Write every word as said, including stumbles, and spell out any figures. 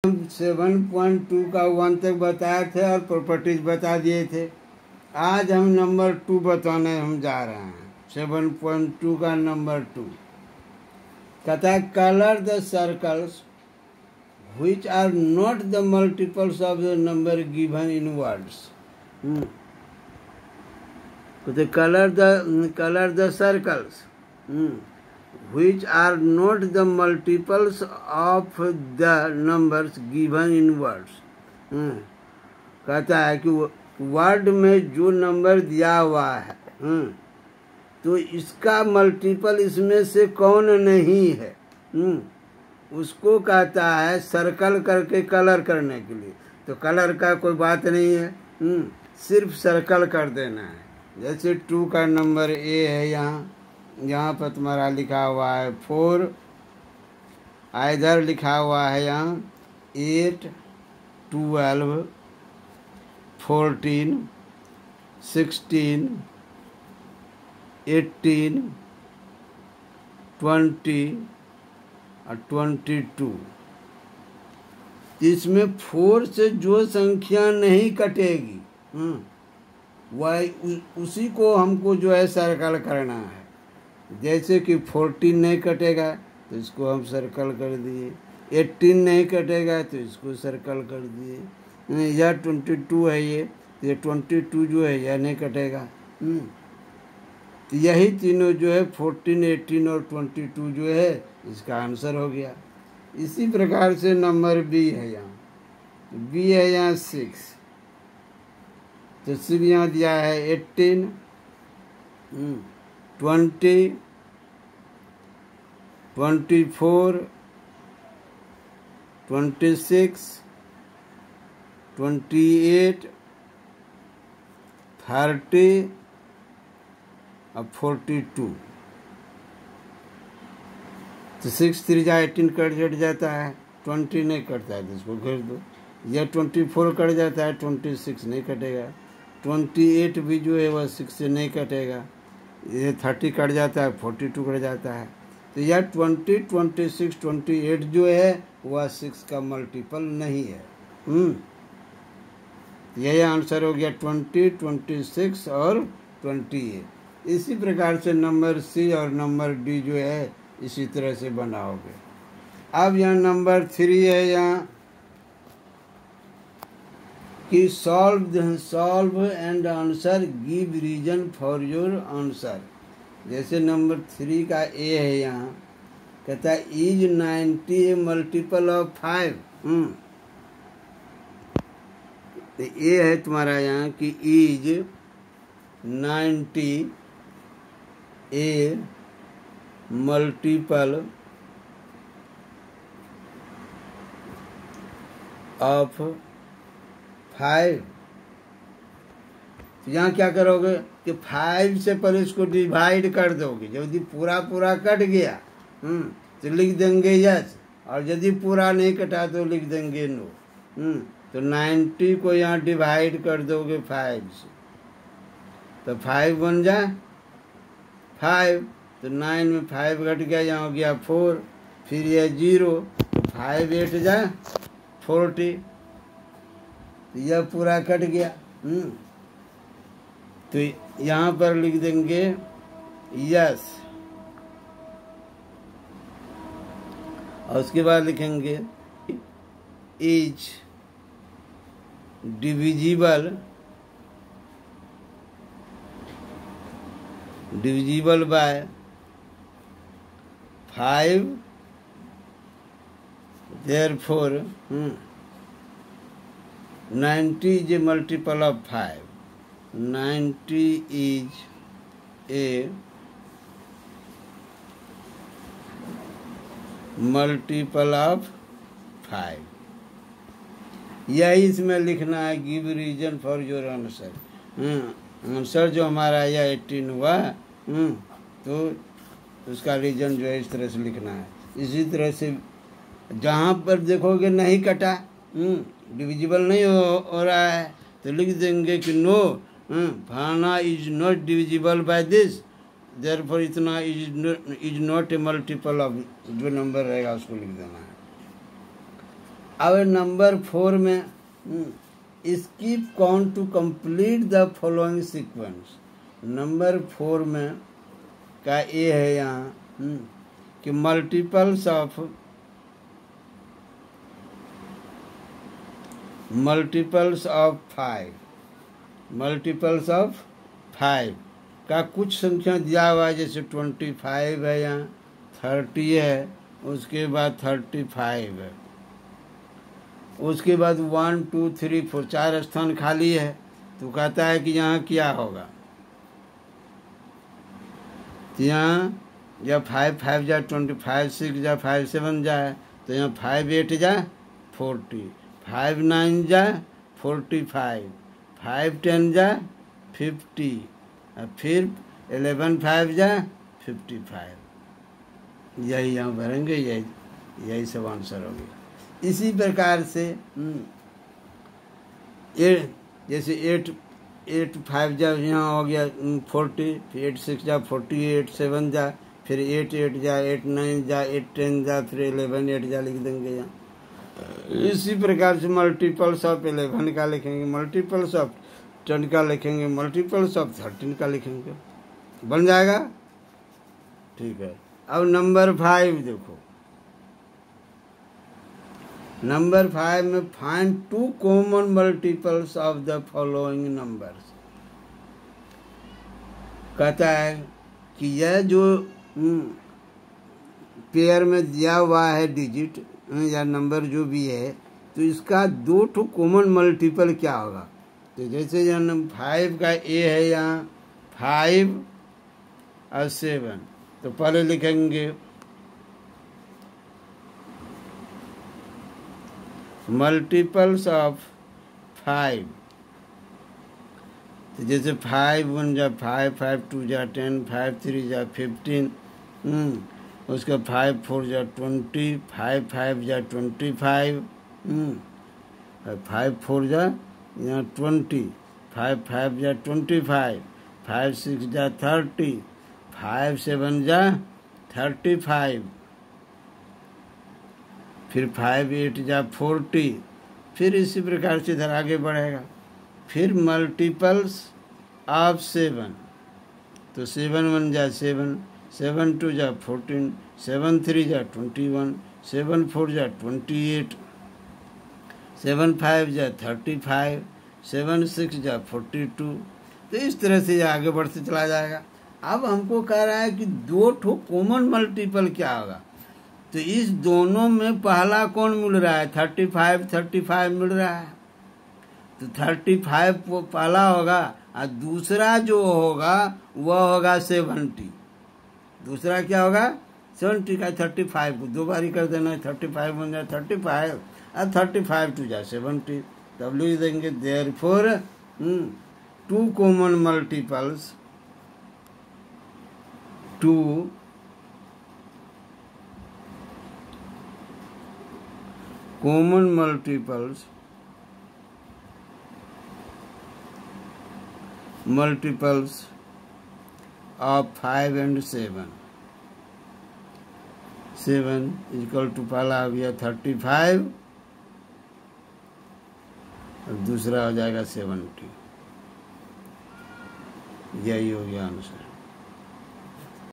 Seven point two का one तक बताए थे और प्रॉपर्टीज बता दिए थे। आज हम नंबर टू बताने हम जा रहे हैं। सेवन पॉइंट टू का नंबर टू कहता है colour the circles which are not the multiples of the number given in words. Hmm. So color the color the circles hmm. which are not the multiples of the numbers given in words. hmm. कहता है कि word में जो number दिया हुआ है hmm. तो इसका मल्टीपल इसमें से कौन नहीं है hmm. उसको कहता है सर्कल करके कलर करने के लिए। तो कलर का कोई बात नहीं है, सिर्फ सर्कल कर देना है। जैसे टू का नंबर ए है, यहाँ यहाँ पर तुम्हारा लिखा हुआ है फोर, इधर लिखा हुआ है यहाँ eight, twelve, fourteen, sixteen, eighteen, twenty और ट्वेंटी टू। इसमें फोर से जो संख्या नहीं कटेगी वह उसी को हमको जो है सर्कल करना है। जैसे कि फोर्टीन नहीं कटेगा तो इसको हम सर्कल कर दिए, एटीन नहीं कटेगा तो इसको सर्कल कर दिए, यह ट्वेंटी टू है, ये ये ट्वेंटी टू जो है यह नहीं कटेगा। तो यही तीनों जो है फोर्टीन, एटीन और ट्वेंटी टू जो है इसका आंसर हो गया। इसी प्रकार से नंबर बी है, यहाँ बी है यहाँ सिक्स, तो सिर्फ यहाँ दिया है eighteen, twenty, twenty four, twenty six, twenty eight, thirty और फोर्टी टू। तो सिक्स थ्री जा एटीन कट जट जाता है, ट्वेंटी नहीं कटता है तो इसको घेर दो। यह ट्वेंटी फोर कट जाता है, ट्वेंटी सिक्स नहीं कटेगा। ट्वेंटी एट भी जो है वह सिक्स से नहीं कटेगा। ये थर्टी कट जाता है, फोर्टी टू कट जाता है। तो यह twenty, twenty six, twenty eight जो है वह सिक्स का मल्टीपल नहीं है। हम्म यही आंसर हो गया ट्वेंटी, ट्वेंटी सिक्स और ट्वेंटी एट। इसी प्रकार से नंबर सी और नंबर डी जो है इसी तरह से बनाओगे। अब यहाँ नंबर थ्री है, यहाँ कि solve solve and answer, give reason for your answer. जैसे नंबर थ्री का ए है, यहाँ कहता है is ninety a multiple of five. तो ए है तुम्हारा यहाँ कि is ninety a multiple of five. तो यहाँ क्या करोगे कि फाइव से पहले इसको डिवाइड कर दोगे। यदि पूरा पूरा कट गया हम्म तो लिख देंगे यस, और यदि पूरा नहीं कटा तो लिख देंगे नो। हम्म तो नाइन्टी को यहाँ डिवाइड कर दोगे फाइव से, तो फाइव बन जाए फाइव, तो नाइन में फाइव घट गया, यहाँ हो गया फोर, फिर यह जीरो, तो फाइव एट जाए फोर्टी, तो यह पूरा कट गया। हम्म तो यहाँ पर लिख देंगे यस, और उसके बाद लिखेंगे is divisible divisible by five, therefore hmm, ninety is a multiple of five. ninety is a multiple of five. यही इसमें लिखना है, give reason for your answer. Answer जो हमारा यह एटीन हुआ हम्म तो उसका रीजन जो है इस तरह से लिखना है। इसी तरह से जहाँ पर देखोगे नहीं कटा, डिविजिबल नहीं हो, हो रहा है, तो लिख देंगे कि नो फाना is not divisible by this, therefore इतना is is not a multiple of जो नंबर रहेगा उसको लिख देना है। अब नंबर फोर में skip count to complete the following sequence. Number four में का ये है यहाँ कि multiples of multiples of five multiples of five का कुछ संख्या दिया हुआ है, जैसे ट्वेंटी फाइव है, यहाँ थर्टी है, उसके बाद थर्टी फाइव है, उसके बाद वन टू थ्री फोर चार स्थान खाली है। तो कहता है कि यहाँ क्या होगा, तो यहाँ जब फाइव फाइव जा ट्वेंटी फाइव सिक्स जा फाइव सेवन जाए, तो यहाँ फाइव एट जा फोर्टी, फाइव नाइन जा फोर्टी फाइव, फाइव टेन जा फिफ्टी, और फिर एलेवन फाइव जा फिफ्टी फाइव। यही यहाँ भरेंगे, यही यही सब आंसर हो गया। इसी प्रकार से ए जैसे एट एट फाइव जा यहाँ हो गया फोर्टी, फिर एट सिक्स जा फोर्टी एट, सेवन जा, फिर एट एट जा, एट नाइन जा, एट टेन जा, फिर एलेवन एट जा लिख देंगे यहाँ। इसी प्रकार से मल्टीपल्स ऑफ एलेवन का लिखेंगे, मल्टीपल्स ऑफ टेन का लिखेंगे, मल्टीपल्स ऑफ थर्टीन का लिखेंगे, बन जाएगा। ठीक है। अब नंबर फाइव देखो, नंबर फाइव में find two common multiples of the following numbers. कहता है कि यह जो पेयर में दिया हुआ है डिजिट या नंबर जो भी है, तो इसका दो ठो कॉमन मल्टीपल क्या होगा। तो जैसे यहाँ फाइव का ए है, यहाँ फाइव और सेवन, तो पहले लिखेंगे मल्टीपल्स ऑफ फाइव। तो जैसे फाइव वन जा फाइव, फाइव टू जा टेन, फाइव थ्री जा फिफ्टीन, उसका फाइव फोर जा ट्वेंटी, फाइव फाइव जा ट्वेंटी फाइव, फाइव फोर जा यहाँ ट्वेंटी, फाइव फाइव जा ट्वेंटी फाइव, फाइव सिक्स जा थर्टी, फाइव सेवन जा थर्टी फाइव, फिर फाइव एट जा फोर्टी, फिर इसी प्रकार से इधर आगे बढ़ेगा। फिर मल्टीपल्स ऑफ सेवन, तो सेवन वन जा सेवन, सेवन टू जा फोर्टीन, सेवन थ्री जा ट्वेंटी वन, सेवन फोर जा ट्वेंटी एट, सेवन फाइव जा थर्टी फाइव, सेवन सिक्स जा फोर्टी टू। तो इस तरह से आगे बढ़ते चला जाएगा। अब हमको कह रहा है कि दो ठो कॉमन मल्टीपल क्या होगा। तो इस दोनों में पहला कौन मिल रहा है, थर्टी फाइव थर्टी फाइव मिल रहा है, तो थर्टी फाइव वो पहला होगा, और दूसरा जो होगा वह होगा सेवेंटी। दूसरा क्या होगा, सेवेंटी का थर्टी फाइव को दो बार ही कर देना है, थर्टी फाइव बन जाए थर्टी फाइव और थर्टी फाइव टू जा सेवेंटी। तब लिख देंगे therefore two common multiples, two common multiples multiples of five and seven। Seven equal to पहला हो गया थर्टी फाइव और दूसरा हो जाएगा सेवेंटी। यही हो गया आंसर।